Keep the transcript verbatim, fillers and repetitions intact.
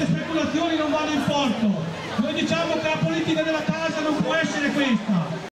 queste speculazioni non vanno in porto. Noi diciamo che la politica della casa non può essere questa.